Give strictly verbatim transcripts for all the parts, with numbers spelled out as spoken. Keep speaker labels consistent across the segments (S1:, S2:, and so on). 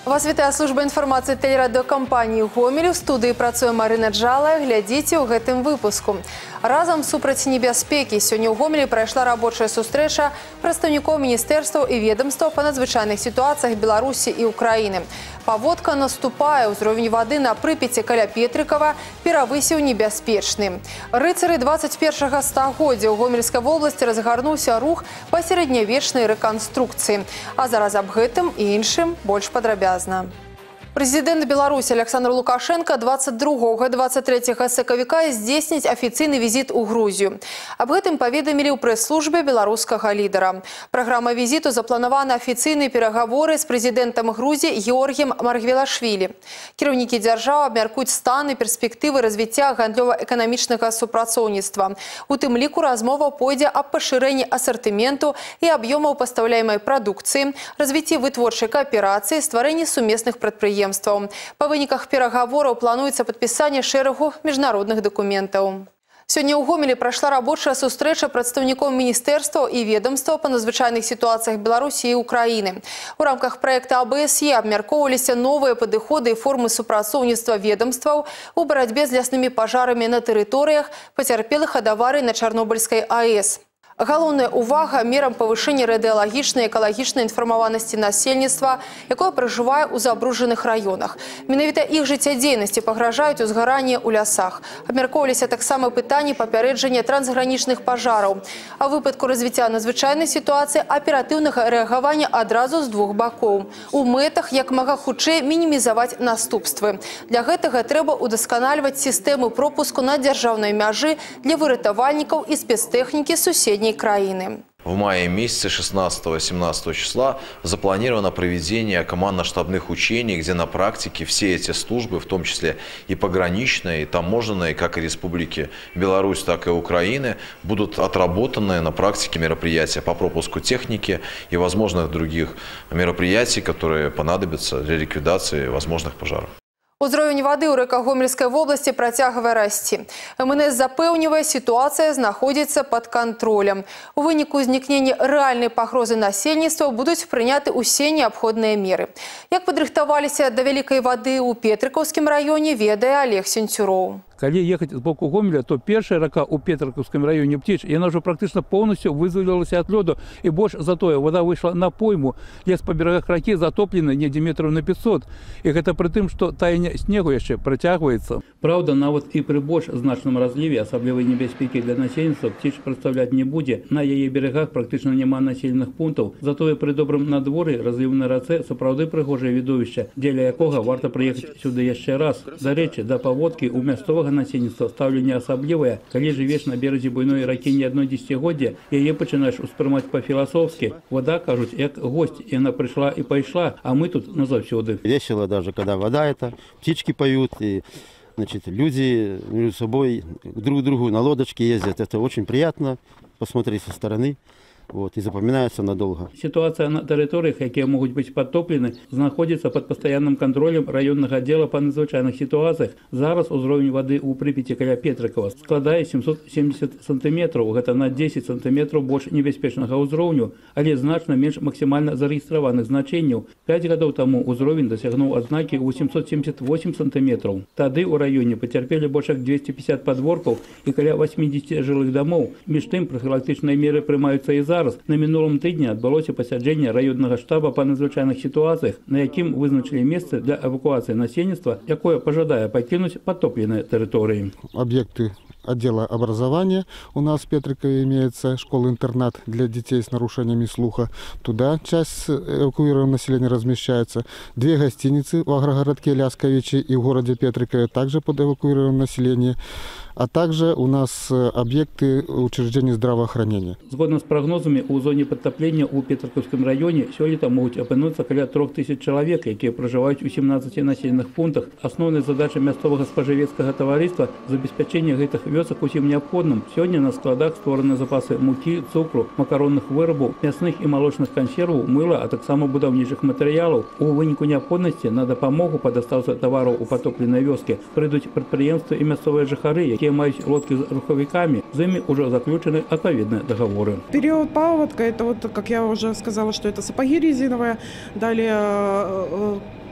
S1: Вас вітае служба інфармацыі тэлерадыёкампаніі «Гомель». У студыі працуе Марына Джалая. Глядзіце ў гэтым выпуску. Разам супраць небяспекі сёння ў Гомелі прайшла рабочая сустрэча прадстаўнікоў міністэрстваў і ведомстваў па надзвычайных сітуацыях Беларусі і Украіны. Паводка наступае. Узровень вады на Прыпяці каля Петрыкава перавысіў небяспечны. Рыцары двадцать першага стагоддзя ў Гомельскай вобласці разгарнуўся рух па сярэднявечнай рэканструкцыі. А зараз аб гэтым і іншым больш падрабязна. Президент Беларуси Александр Лукашенко двадцать другога - двадцать трэцяга сакавіка здзейсніць афіцыйны візіт у Грузію. Аб гэтым паведамілі ў прэс-службе беларускага лідара. Праграма візіту запланавана афіцыйныя перагаворы з прэзідэнтам Грузіі Георгіем Маргвелашвілі. Кіраўнікі дзяржаў абмяркуюць стан і перспектывы развіцця гандлёва-эканамічнага супрацоўніцтва. У тым ліку размова пойдзе аб пашырэнні асартыменту і аб'ёмаў пастаўляемай прадукцыі, развіцці вытворчай кааперацыі, стварэнні сумесных прадпрыемстваў. Па выніках перагавораў плануецца падпісанне шэрагу міжнародных дакументаў. Сёння ў Гомелі прайшла рабочая сустрэча прадстаўнікоў міністэрстваў і ведомстваў па надзвычайных сітуацыях Беларусі і Украіны. У рамках праекта А Б С Е абмяркоўваліся новыя падыходы і формы супрацоўніцтва ведомстваў у барацьбе з ляснымі пажарамі на тэрыторыях, пацярпелых ад аварыі на Чарнобыльскай А Э С. Галоўная увага мерам павышэння радыялагічнай і экалагічнай інфармаванасці насельніцтва, якое пражывае ў забруджаных раёнах. Менавіта іх жыццядзейнасці пагражаюць узгаранне ў лясах. Абмяркоўваліся таксама пытанні папярэджання трансгранічных пажараў. А ў выпадку развіцця надзвычайнай сітуацыі аператыўнага рэагавання адразу з двух бакоў. У мэтах як мага хутчэй мінімізаваць наступствы. Для гэтага трэба удасканальваць сістэмы пропуску на дзяржаўнай мяжы для выратавальнікаў і спецтэхнікі суседняй краины.
S2: В мае месяце шестнадцатого-семнадцатого числа запланировано проведение командно-штабных учений, где на практике все эти службы, в том числе и пограничные, и таможенные, как и Республики Беларусь, так и Украины, будут отработаны на практике мероприятия по пропуску техники и возможных других мероприятий, которые понадобятся для ликвидации возможных пожаров.
S1: Узровень вады ў рэках Гомельскай вобласці працягвае расці. Эм Эн Эс запэўнівае, сітуацыя знаходзіцца пад кантролем. У выніку ўзнікнення рэальнай пагрозы насельніцтва будуць прыняты ўсе неабходныя меры. Як падрыхтаваліся да вялікай вады ў Петрыкаўскім раёне, ведае Олег Сенцюроў.
S3: Калі ехаць з боку Гомеля, то першая рака ў Петрыкаўскім раёне Птіч, яна ўжо практычна поўнасцю вызвалілася ад лёду, і больш за тое, вода выйшла на пойму. Лес па берагах ракі затоплены недзе метраў на пятьсот. І гэта пры тым, што таянне снегу яшчэ працягваецца. Праўда, нават і пры больш значным разліве асаблівай небяспекі для насельніцтва Птіч прадстаўляць не будзе. На яе берагах практычна няма населеных пунктаў. Затое пры добрым надвор'і разліў на рацэ сапраўды прыгожае відовішча, дзеля якога варта прыехаць сюды яшчэ раз. Дарэчы, да паводкі ў мясцовага насельніцтва стаўленне асаблівае. Калі жывеш на беразе буйной ракі не адно дзесяцігоддзе, яе пачынаеш успрымаць па-філасофскі. Вода, кажуць, як госць, яна прыйшла і пайшла, а мы тут назаўсёды.
S4: Весело даже, когда вода это, птички поют, и значит, люди между собой друг к другу на лодочке ездят. Это очень приятно посмотреть со стороны. Вот, и запоминается надолго. Ситуация на территориях, якія могуць быць падтоплены, знаходзіцца пад пастаянным кантролем раённага аддзела па надзвычайных сітуацыях. Зараз узровень вады ў Прыпяці каля Петрыкава складае семьсот семьдесят сантиметров. Гэта на десять сантиметров больш небяспечнага ўзроўню, але значна менш максімальна зарэгістраваных значэнняў. пять гадоў таму ўзровень дасягнуў адзнакі восемьсот семьдесят восемь сантиметров. Тады ў раёне пацярпелі больш як двести пятьдесят падворкаў і каля восьмидесяти жылых дамоў. Між тым прафілактычныя меры прымаюцца і зараз. На мінулым тыдні адбылося пасяджэнне раённага штаба па надзвычайных сітуацыях, на якім вызначылі месцы для эвакуацыі насельніцтва, якое пажадае пакінуць падтопленыя тэрыторыі.
S5: Объекты отдела образования у нас в Петрикове имеется школа-интернат для детей с нарушениями слуха. Туда часть эвакуированного населения размещается. Две гостиницы в агрогородке Лясковичи и в городе Петрикове также под эвакуированное население. А также у нас объекты учреждений здравоохранения.
S3: Згодна з прагнозамі, у зоне падтаплення ў Петрыкаўскім раёне сёлета могуць апынуцца каля трох тысяч чалавек, якія пражываюць у семнадцати населеных пунктах. Асноўная задача мясцовага спажывецкага таварыства – забеспячэнне гэтых вёсак усім неабходным. Сёння на складах створаны запасы мукі, цукру, макаронных вырабаў, мясных і малочных кансерваў, мыла, а таксама будаўнічых матэрыялаў. У выніку неабходнасці на дапамогу па дастаўцы тавараў у патопленай вёскі прыйдуць прадпрыемствы і мясцовыя жыхары, якія маюць лодкі з рухавікамі, з імі ўжо заключены адпаведныя договоры.
S6: Период паводка, это вот, как я уже сказала, что это сапоги резиновые, далее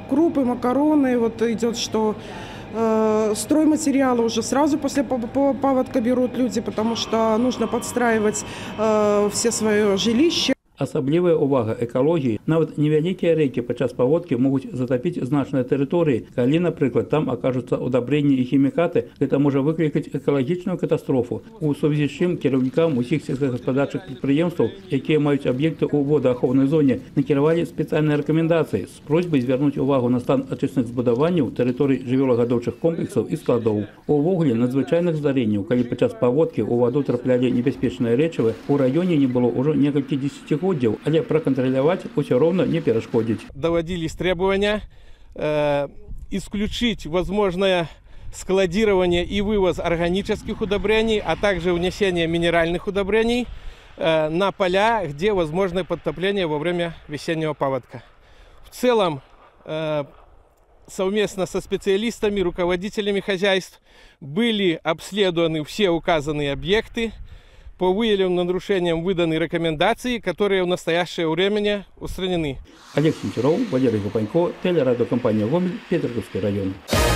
S6: крупы, макароны. Вот идет, что э, стройматериалы уже сразу после паводка берут люди, потому что нужно подстраивать э, все свое жилище.
S3: Асаблівая ўвага экалогіі. Нават невялікія рэкі падчас паводкі могуць затапіць значныя тэрыторыі. Калі, напрыклад, там акажуцца ўдабрэнні і хімікаты, гэта можа выклікаць экалагічную катастрофу. У сувязі з чым кіраўнікам усіх сельскагаспадарчых прадпрыемстваў, якія маюць аб'екты ў водаахоўнай зоне, накіравалі спецыяльныя рэкамендацыі з просьбай звярнуць увагу на стан ачысных збудаванняў, тэрыторый жывёлагадоўчых комплексаў і складоў. Увогуле надзвычайных здарэнняў, калі падчас паводкі ў ваду траплялі небяспечныя рэчывы, у раёне не было ўжо некалькі дзесяцігоддзяў, але проконтролировать все равно не перешкодить.
S7: Доводились требования э, исключить возможное складирование и вывоз органических удобрений, а также внесение минеральных удобрений э, на поля, где возможно подтопление во время весеннего паводка. В целом, э, совместно со специалистами, руководителями хозяйств были обследованы все указанные объекты. По выявленным нарушениям выданы рекомендации, которые в настоящее время устранены.
S3: Олег Сенчаров, Валерий Гупанько, телерадиокомпания «Гомель», Петергофский район.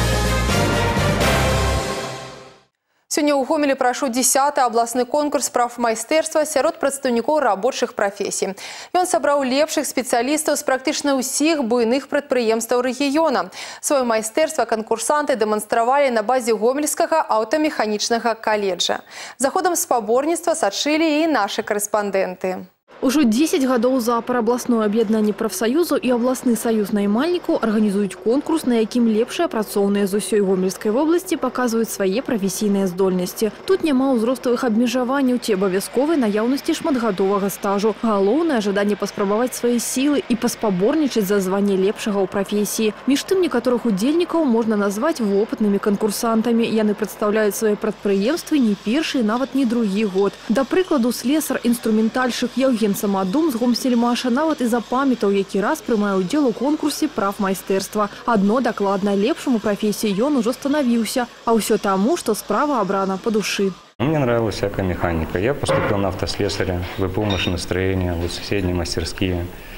S1: Сегодня у Гомелі пройшов десятый областный конкурс прафмайстэрства сярод прадстаўнікоў рабочых профессий. Ён сабраў лепшых спецыялістаў з практычна ўсіх буйных прадпрыемстваў рэгіёна. Свое майстэрства конкурсанты дэманстравалі на базе Гомельскага аўтамеханічнага каледжа. За ходам спаборніцтва сачылі і нашы корэспандэнты.
S8: Ужо дзесяць гадоў запар абласное аб'яднанне прафсаюзу і абласны саюз наймальнікаў арганізуюць конкурс, на якім лепшыя працоўныя з усёй Гомельскай вобласці паказваюць свае прафесійныя здольнасці. Тут няма ўзроставых абмежаванняў ці абавязковай наяўнасці шматгадовага стажу. Галоўнае жаданне паспрабаваць свае сілы і паспаборнічаць за званне лепшага ў прафесіі. Між тым некаторых удзельнікаў можна назваць вопытнымі канкурсантамі. Яны прадстаўляюць свае прадпрыемствы не першы, нават не другі год. Да прыкладу, слесар-інструментальшчык Яўген Самадум з Гомсельмаша нават і запамятаў, які раз прымае ўдзел у конкурсе прафмайстэрства. Адно дакладна, лепшым у прафесіі ён ужо станавіўся, а ўсё таму, што справа абрана по душы.
S9: Мне нравилась всякая механика. Я поступил на автослесаря, ВПУ машиностроения, вот соседние мастерские.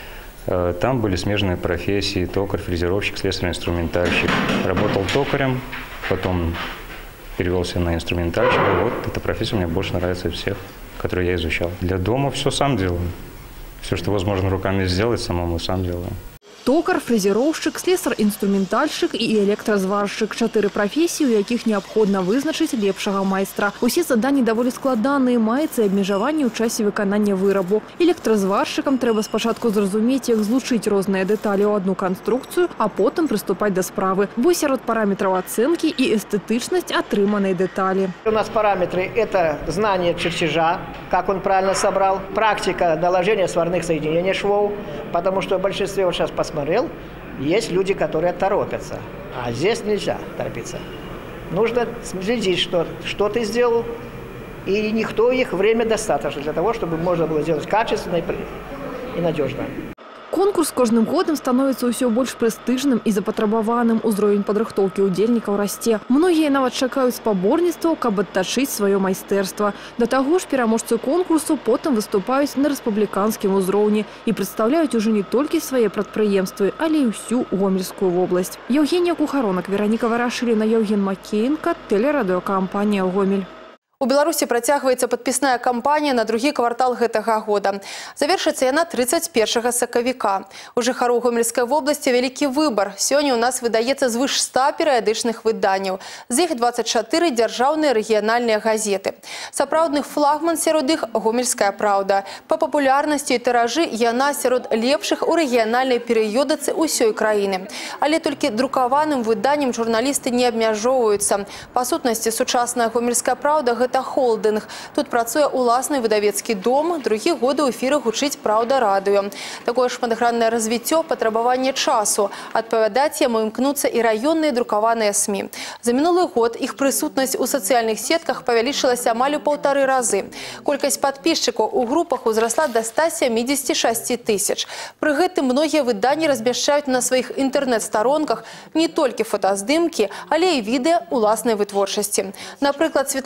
S9: Там были смежные профессии: токарь, фрезеровщик, слесарь-инструментальщик. Работал токарем, потом перевелся на инструментальщика. Вот эта профессия мне больше нравится всех, которые я изучал. Для дома все сам делаю. Все, что возможно руками сделать, самому сам делаю.
S8: Токар, фрезероўшчык, слесар-інструментальшчык і электразваршчык. Чатыры прафесіі, у якіх неабходна вызначыць лепшага майстра. Усе заданні даволі складаныя, маецца абмежаванне ў часе выканання вырабу. Электразваршчыкам трэба спачатку зразумець, як злучыць розныя дэталі ў одну канструкцыю, а потым прыступаць да справы. Бо сярод параметраў ацэнкі і эстэтычнасць атрыманай дэталі.
S10: У нас параметры – это знание чертежа, как он правильно собрал, практика наложения сварных соединений швов, потому что в большинстве, вот сейчас посмотрим, Смотрел, есть люди, которые торопятся, а здесь нельзя торопиться. Нужно следить, что, что ты сделал, и никто их время достаточно для того, чтобы можно было сделать качественно и надежно.
S8: Конкурс кожным годам становіцца ўсё больш прэстыжным і запатрабаваным. Узровень падрыхтоўкі ўдзельнікаў расце. Многія нават чакаюць спаборніцтваў, каб адтачыць сваё майстэрства. Да таго ж пераможцы конкурсу потым выступаюць на рэспубліканскім узроўні і прадстаўляюць ужо не толькі свае прадпрыемствы, але і ўсю Гомельскую вобласць. Евгения Кухаронок, Вероніка Варашыліна, Евген Макеенко, телерадиокомпания «Гомель».
S1: У Беларусі працягваецца падпісная кампанія на другі квартал гэтага года. Завершыцца яна тридцать первого сакавіка. У жыхароў Гомельскай вобласці вялікі выбар. Сёння у нас выдаецца звыш ста перыядычных выданняў. З іх двадцать чатыры дзяржаўныя рэгіянальныя газеты. Сапраўдны флагман сярод іх Гомельская праўда. Па папулярнасці і тыражы яна сярод лепшых у рэгіянальнай перыёдыцы ўсёй краіны. Але толькі друкаваным выданнем журналісты не абмяжоўваюцца. Па сутнасці, сучасная Гомельская праўда – гэта холдинг. Тут працуе уласны выдавецкі дом, другі годы ў эфіры гучыць «Праўда радыё». Такое шматграннае развіццё, патрабаванне часу. Адпавядаць яму імкнуцца і раённыя друкаваныя СМІ. За мінулы год іх прысутнасць у сацыяльных сетках павялічылася амаль у паўтары разы. Колькасць падпісчыкаў у групах узрасла да ста сямідзесяці шасці тысяч. Пры гэтым многія выданні размяшчаюць на сваіх інтэрнэт-старонках не толькі фотаздымкі, але і відэа уласнай вытворчасці. Напрыклад, Светлагорскія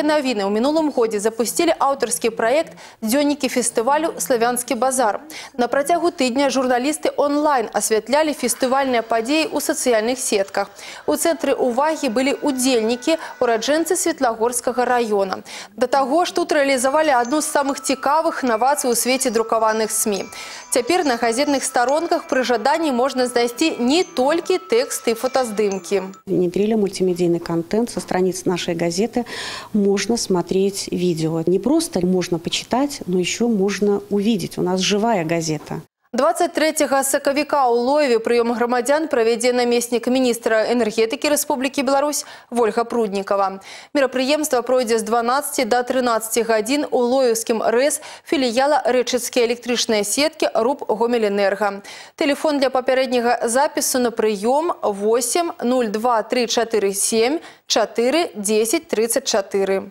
S1: навіны ў мінулым годзе запусцілі аўтарскі праект «Дзённікі фестывалю «Славянскі базар». На працягу тыдня журналісты онлайн асвятлялі фестывальныя падзеі ў сацыяльных сетках. У цэнтры ўвагі былі удзельнікі, ураджэнцы Светлагорскага района. Да таго ж тут рэалізавалі адну з самых цікавых навацый у свеце друкаваных СМІ. Цяпер на газетных старонках пры жаданні можна знайсці не толькі тэксты і фотаздымкі.
S11: Внедрили мультимедийный контент со страниц нашей газеты. Можно смотреть видео. Не просто можно почитать, но еще можно увидеть. У нас живая газета.
S1: двадцать трэцяга сакавіка ў Лоеве прыём грамадзян правядзе намеснік міністра энергетыкі Рэспублікі Беларусь Вольга Пруднікава. Мерапрыемства пройдзе з дванаццаці да трынаццаці гадзін у Лоеўскім РЭС філіяла рэчыцкія электрычныя сеткі РУП Гомелэнерга. Тэлефон для папярэдняга запісу на прыём восемь нуль два тры чатыры сем чатыры дзесяць трыццаць чатыры.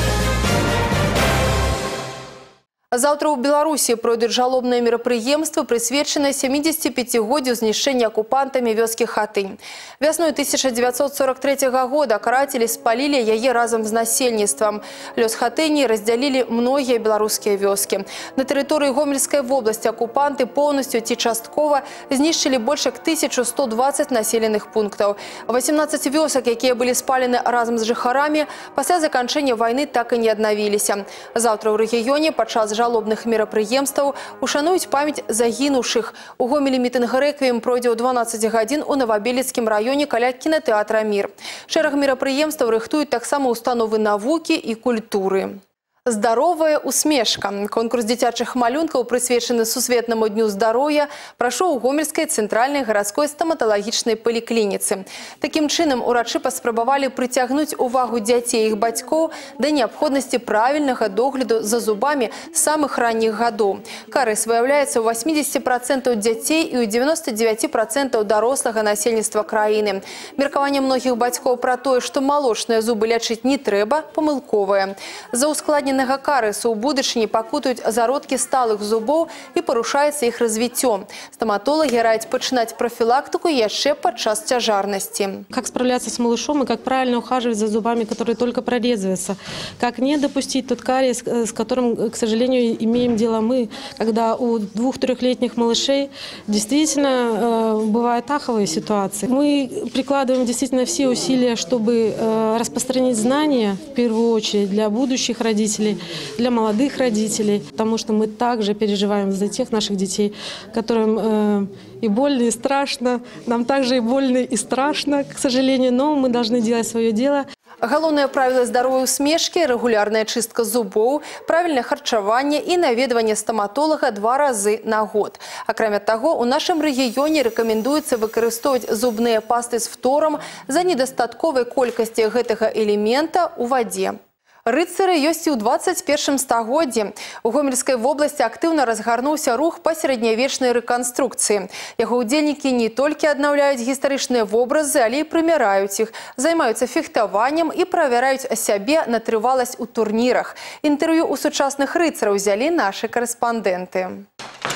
S1: Заўтра ў Беларусі пройдуць жалобныя мерапрыемствы, прысвечаныя сямідзесяціпяцігоддзю знішчэння акупантамі вёскі Хатынь. Вясной тысяча дзевяцьсот сорок трэцяга года карацелі спалілі яе разам з насельніцтвам. Лёс Хатыні раздзялілі многія беларускія вёскі. На тэрыторыі Гомельскай вобласці акупанты поўнасцю ці часткова знішчылі больш як тысячу сто дваццаць населеных пунктаў. васемнаццаць вёсак, якія былі спалены разам з жыхарамі, пасля заканчэння вайны так і не аднавіліся. Заўтра ў рэгіёне падчас жалобных мерапрыемстваў ушануюць памяць загінуўшых. У Гомелі мітынг-рэквіем пройдзе ў дванаццаць гадзін у Новабелецкім раёне каля кінатэатра «Мір». Шэраг мерапрыемстваў рыхтуюць таксама установы навукі і культуры. Здаровая усмешка. Конкурс дзіцячых малюнкаў, прысвечаны сусветнаму дню здароўя, прайшоў у Гомельскай цэнтральнай гарадской стаматалагічнай паліклініцы. Такім чынам урачы паспрабавалі прыцягнуць увагу дзяцей і іх бацькоў да неабходнасці правільнага догляду за зубамі з самых ранніх гадоў. Карыс выяўляецца ў восьмідзесяці працэнтаў дзяцей і ў дзевяноста дзевяці працэнтаў дарослага насельніцтва краіны. Меркаванне многіх бацькоў пра тое, што малочныя зубы лячыць не трэба, памылковае. За ускладненне карысу ў будучыні пакутаюць зародкі сталых зубоў і парушаецца іх развіццё. Стоматологи раяць пачынаць профилактику яшчэ падчас цяжарнасці.
S12: Как справляться с малышом и как правильно ухаживать за зубами, которые только прорезываются. Как не допустить тот кариес, с которым, к сожалению, имеем дело мы, когда у двух-трехлетних малышей действительно э, бывают аховые ситуации. Мы прикладываем действительно все усилия, чтобы э, распространить знания, в первую очередь, для будущих родителей, для молодых родителей, потому что мы также переживаем за тех наших детей, которым э, и больно, и страшно. Нам также и больно, и страшно, к сожалению, но мы должны делать свое дело.
S1: Галоўнае правіла здаровай усмешкі – рэгулярная чыстка зубоў, правільнае харчаванне і наведванне стаматолага два разы на год. Акрамя таго, у нашым рэгіёне рэкамендуецца выкарыстоўваць зубныя пасты з фторам за недастатковай колькасці гэтага элемента ў вадзе. Рыцары ёсць і ў дваццаць першым стагоддзі. У Гомельскай вобласці актыўна разгарнуўся рух па сярэднявечнай рэканструкцыі. Яго ўдзельнікі не толькі аднаўляюць гістарычныя вобразы, але і прымяраюць іх, займаюцца фехтаваннем і правяраюць сябе на трываласць у турнірах. Інтэрв'ю ў сучасных рыцараў узялі нашы карэспандэнты.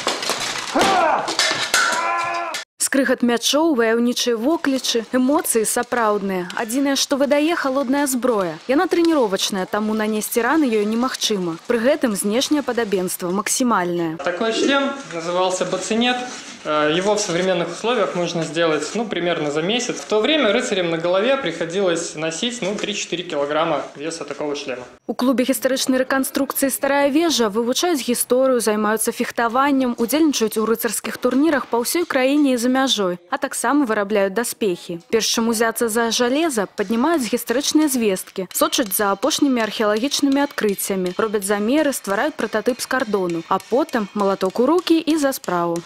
S13: Скрыгат мячоў, ваяўнічыя воклічы, эмоцыі сапраўдныя. Адзінае, што выдае холодная зброя. Яна трэніровачная, таму нанесці раны ёй немагчыма. Пры гэтым знешняе падабенства максимальное.
S14: Такой шлем назывался бацинет. Его в современных условиях можно сделать ну, примерно за месяц. В то время рыцарям на голове приходилось носить ну, три-четыре килограмма веса такого шлема.
S13: У клубе гістарычнай рэканструкцыі «Старая вежа» вывучаюць гісторыю, займаюцца фехтаваннем, удзельнічаюць у рыцарскіх турнірах па ўсёй краіне і за мяжой, а таксама вырабляюць даспехі. Перш чым узяцца за жалеза, паднімаюць гістарычныя звесткі, сочаць за апошнімі археалагічнымі адкрыццямі, робяць замеры, ствараюць прататып з кардону, а потым малаток у рукі і за справу.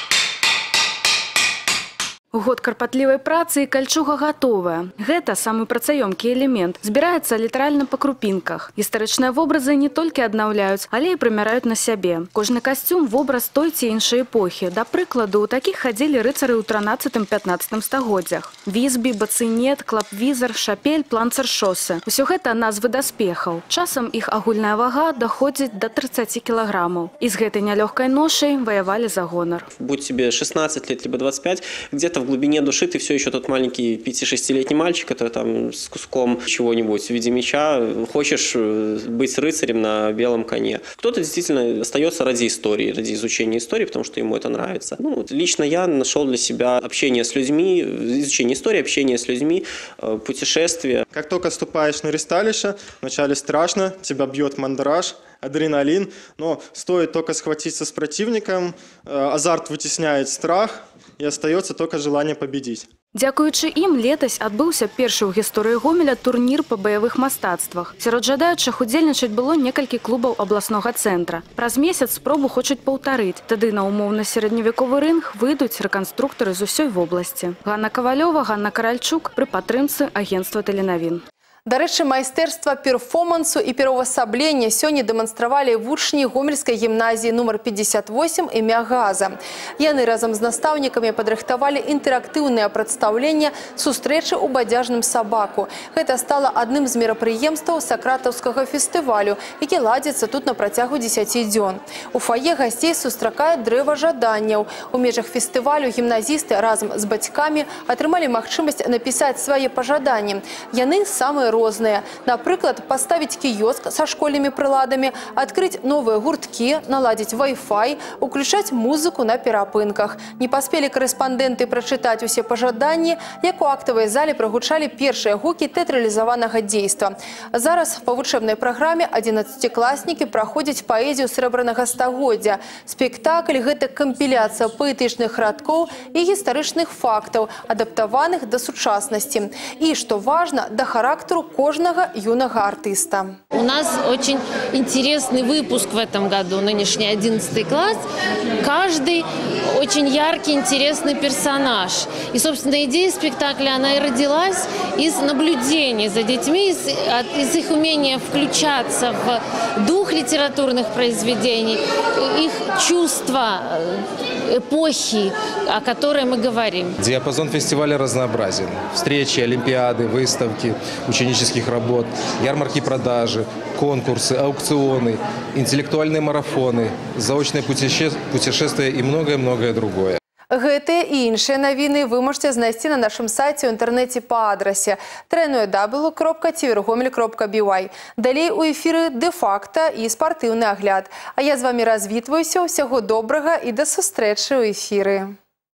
S13: Год карпатлівай працы і кальчуга гатовая. Гэта самы працаёмкі элемент. Збіраецца літаральна па крупінках. Гістарычныя вобразы не толькі аднаўляюць, але і прымяраюць на сябе. Кожны касцюм – вобраз той ці іншай эпохі. Да прыкладу, у такіх хадзілі рыцары ў трынаццатым-пятнаццатым стагоддзях. Візбі, бацинет, клапвізар, шапель, планцершосы. Усё гэта назвы даспехаў. Часам іх агульная вага даходзіць да трыццаці кілаграмаў. І з гэтай нялёгкай ношай ваявалі за гонар.
S15: Будь тебе шестнадцать лет, либо двадцать пять, где-то где-то в глубине души ты все еще тот маленький пяти-шестилетний мальчик, который там с куском чего-нибудь в виде меча, хочешь быть рыцарем на белом коне. Кто-то действительно остается ради истории, ради изучения истории, потому что ему это нравится. Ну, вот лично я нашел для себя общение с людьми, изучение истории, общение с людьми, путешествия.
S16: Как только ступаешь на ристалище, вначале страшно, тебя бьет мандраж, адреналин, но стоит только схватиться с противником, азарт вытесняет страх, и остается только желание победить.
S13: Дзякуючы ім летась адбыўся першы ў гісторыі Гомеля турнір па баявых мастацтвах. Сярод жадаючых удзельнічаць было некалькі клубаў абласнога цэнтра. Праз месяц спробу хочуць паўтарыць. Тады на умоўна-серадневяковы рынг выйдуць рэканструктары з усёй вобласці. Ганна Кавалёва, Ганна Каральчук пры падтрымцы агенцтва тэленавін.
S1: Дарэчы, майстэрства перформансу і пераўвасаблення сёння дэманстравалі вучні Гомельскай гімназіі нумар пятьдесят восемь імя Газа. Яны разам з настаўнікамі падрыхтавалі інтэрактыўнае прадстаўленне сустрэчы ў бадзяжным сабаку. Гэта стала адным з мерапрыемстваў сакратаўскага фестывалю, які ладзіцца тут на працягу дзесяці дзён. У фае гасцей сустракае дрэва жаданняў. У межах фестывалю гімназісты разам з бацькамі атрымалі магчымасць напісаць свае пажаданні. Яны самыя розныя. Напрыклад, паставіць кіёск са школьнымі прыладамі, адкрыць новыя гурткі, наладзіць вай-фай, уключаць музыку на перапынках. Не паспелі корэспандэнты прачытаць усе пажаданні, як у актавай зале прагучалі першыя гукі тэатралізаванага дзейства. Зараз па вучэбнай праграме адзінаццацікласнікі праходзяць паэзію срэбранага стагоддзя. Спектакль – гэта кампіляцыя паэтычных радкоў і гістарычных фактаў, адаптаваных да сучаснасці. І, што важна, да характару кожнага юнага артиста.
S17: У нас очень интересный выпуск в этом году, нынешний одиннадцатый класс. Каждый очень яркий, интересный персонаж. И, собственно, идея спектакля, она и родилась из наблюдений за детьми, из, из их умения включаться в дух литературных произведений, их чувства эпохи, о которой мы говорим.
S18: Диапазон фестиваля разнообразен. Встречи, олимпиады, выставки ученических работ, ярмарки продажи, конкурсы, аукционы, интеллектуальные марафоны, заочные путешествия и многое-многое другое.
S1: Гэтыя і іншыя навіны вы можете знайсці на нашым сайце ў інтэрнэце па адрасе дабл ю дабл ю дабл ю кропка цівергомель кропка бі вай. Далей у эфіры дэ-факта і спартыўны агляд. А я з вамі развітваюся. Усяго добрага і да сустрэчы ў эфіры.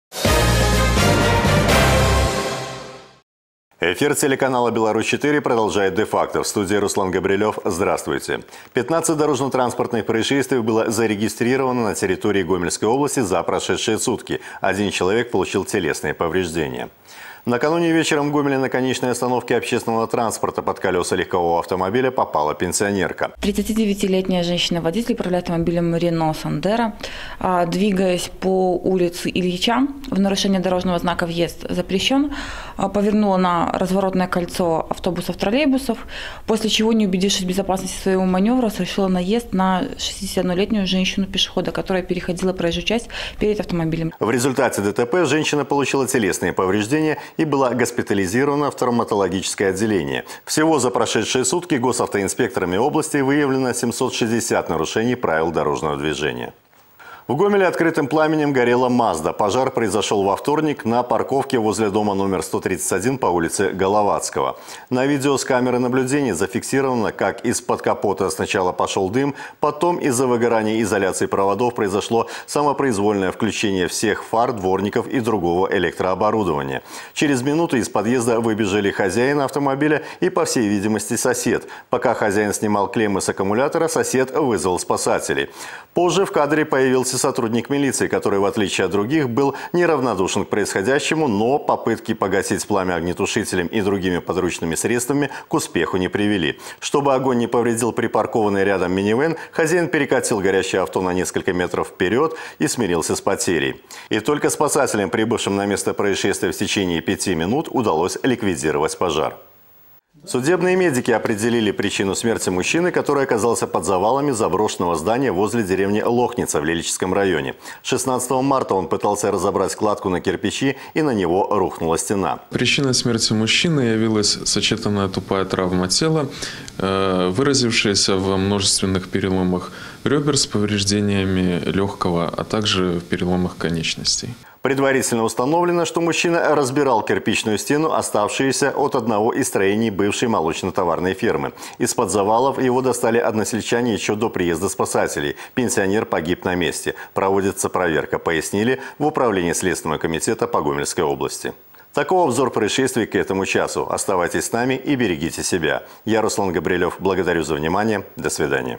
S19: Эфир телеканала «Беларусь-четыре» продолжает де-факто. В студии Руслан Габрилев. Здравствуйте. пятнадцать дорожно-транспортных происшествий было зарегистрировано на территории Гомельской области за прошедшие сутки. Один человек получил телесные повреждения. Накануне вечером в Гомеле на конечной остановке общественного транспорта под колеса легкового автомобиля попала пенсионерка.
S20: тридцатидевятилетняя женщина-водитель управляет автомобилем Рено Сандера, двигаясь по улице Ильича в нарушение дорожного знака «Въезд запрещен», повернула на разворотное кольцо автобусов-троллейбусов, после чего, не убедившись в безопасности своего маневра, совершила наезд на шестидесятиоднолетнюю женщину-пешехода, которая переходила проезжую часть перед автомобилем.
S19: В результате ДТП женщина получила телесные повреждения и была госпитализирована в травматологическое отделение. Всего за прошедшие сутки госавтоинспекторами области выявлено семьсот шестьдесят нарушений правил дорожного движения. В Гомеле открытым пламенем горела Мазда. Пожар произошел во вторник на парковке возле дома номер сто тридцать один по улице Головацкого. На видео с камеры наблюдения зафиксировано, как из-под капота сначала пошел дым, потом из-за выгорания изоляции проводов произошло самопроизвольное включение всех фар, дворников и другого электрооборудования. Через минуту из подъезда выбежали хозяин автомобиля и, по всей видимости, сосед. Пока хозяин снимал клеммы с аккумулятора, сосед вызвал спасателей. Позже в кадре появился сотрудник милиции, который, в отличие от других, был неравнодушен к происходящему, но попытки погасить пламя огнетушителем и другими подручными средствами к успеху не привели. Чтобы огонь не повредил припаркованный рядом минивэн, хозяин перекатил горящее авто на несколько метров вперед и смирился с потерей. И только спасателям, прибывшим на место происшествия в течение пяти минут, удалось ликвидировать пожар. Судебные медики определили причину смерти мужчины, который оказался под завалами заброшенного здания возле деревни Лохница в Лилическом районе. шестнадцатого марта он пытался разобрать кладку на кирпичи, и на него рухнула стена.
S21: Причиной смерти мужчины явилась сочетанная тупая травма тела, выразившаяся в множественных переломах ребер с повреждениями легкого, а также в переломах конечностей.
S19: Предварительно установлено, что мужчина разбирал кирпичную стену, оставшуюся от одного из строений бывшей молочно-товарной фермы. Из-под завалов его достали односельчане еще до приезда спасателей. Пенсионер погиб на месте. Проводится проверка, пояснили в Управлении Следственного комитета по Гомельской области. Таков обзор происшествий к этому часу. Оставайтесь с нами и берегите себя. Я, Руслан Габрилев, благодарю за внимание. До свидания.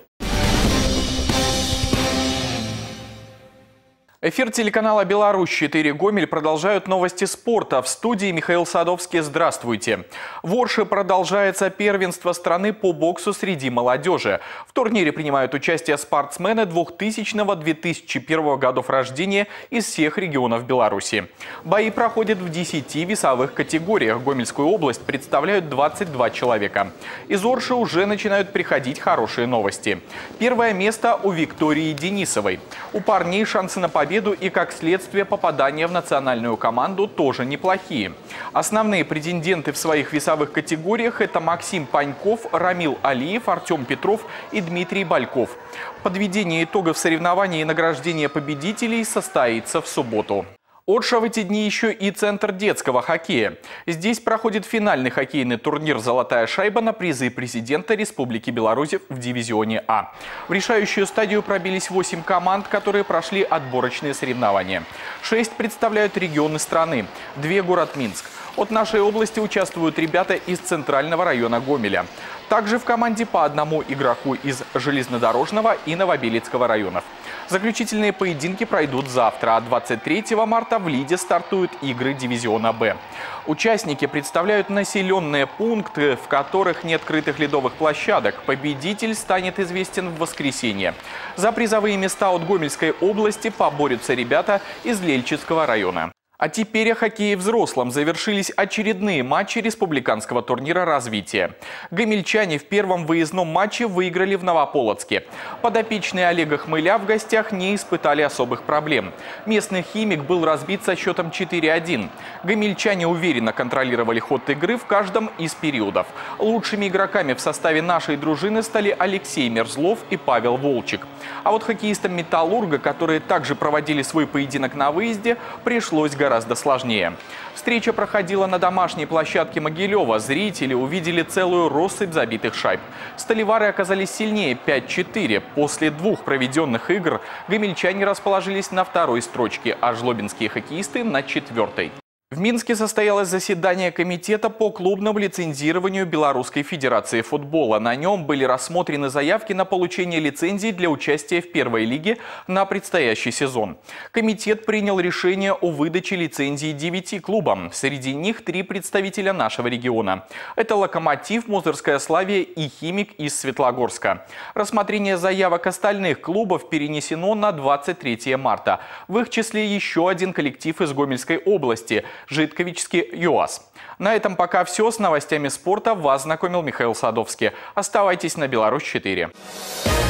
S2: Эфир телеканала «Беларусь четыре Гомель» продолжают новости спорта. В студии Михаил Садовский. Здравствуйте. В Орше продолжается первенство страны по боксу среди молодежи. В турнире принимают участие спортсмены двухтысячного — две тысячи первого годов рождения из всех регионов Беларуси. Бои проходят в десяти весовых категориях. Гомельскую область представляют двадцать два человека. Из Орши уже начинают приходить хорошие новости. Первое место у Виктории Денисовой. У парней шансы на победу и, как следствие, попадания в национальную команду тоже неплохие. Основные претенденты в своих весовых категориях – это Максим Паньков, Рамил Алиев, Артем Петров и Дмитрий Бальков. Подведение итогов соревнований и награждение победителей состоится в субботу. Орша в эти дни еще и центр детского хоккея. Здесь проходит финальный хоккейный турнир «Золотая шайба» на призы президента Республики Беларусь в дивизионе А. В решающую стадию пробились восемь команд, которые прошли отборочные соревнования. Шесть представляют регионы страны, две – город Минск. От нашей области участвуют ребята из центрального района Гомеля. Также в команде по одному игроку из Железнодорожного и Новобелецкого районов. Заключительные поединки пройдут завтра, а двадцать третьего марта в Лиде стартуют игры дивизиона Б. Участники представляют населенные пункты, в которых нет крытых ледовых площадок. Победитель станет известен в воскресенье. За призовые места от Гомельской области поборются ребята из Лельчинского района. А теперь о хоккее взрослом. Завершились очередные матчи республиканского турнира развития. Гомельчане в первом выездном матче выиграли в Новополоцке. Подопечные Олега Хмыля в гостях не испытали особых проблем. Местный «Химик» был разбит со счетом четыре один. Гомельчане уверенно контролировали ход игры в каждом из периодов. Лучшими игроками в составе нашей дружины стали Алексей Мерзлов и Павел Волчек. А вот хоккеистам «Металлурга», которые также проводили свой поединок на выезде, пришлось гораздо гораздо сложнее. Встреча проходила на домашней площадке Могилева. Зрители увидели целую россыпь забитых шайб. Сталевары оказались сильнее пять четыре. После двух проведенных игр гомельчане расположились на второй строчке, а жлобинские хоккеисты на четвертой. В Минске состоялось заседание комитета по клубному лицензированию Белорусской Федерации футбола. На нем были рассмотрены заявки на получение лицензий для участия в первой лиге на предстоящий сезон. Комитет принял решение о выдаче лицензий девяти клубам. Среди них три представителя нашего региона. Это «Локомотив», «Мозырское Славие» и «Химик» из Светлогорска. Рассмотрение заявок остальных клубов перенесено на двадцать третье марта. В их числе еще один коллектив из Гомельской области – Житковичский ЮАЗ. На этом пока все. С новостями спорта вас знакомил Михаил Садовский. Оставайтесь на Беларусь четыре.